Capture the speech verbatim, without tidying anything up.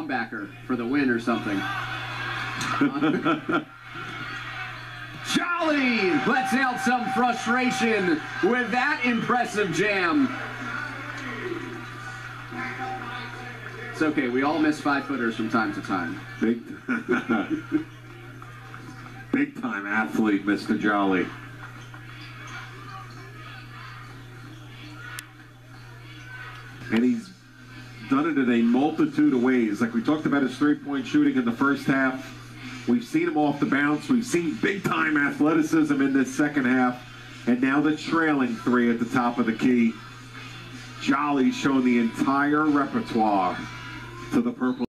comebacker for the win or something. Jolly lets out some frustration with that impressive jam. It's okay, we all miss five-footers from time to time. Big, big time athlete, Mister Jolly. And he's done it in a multitude of ways. Like we talked about his three-point shooting in the first half. We've seen him off the bounce. We've seen big-time athleticism in this second half. And now the trailing three at the top of the key. Jolly's shown the entire repertoire to the Purple.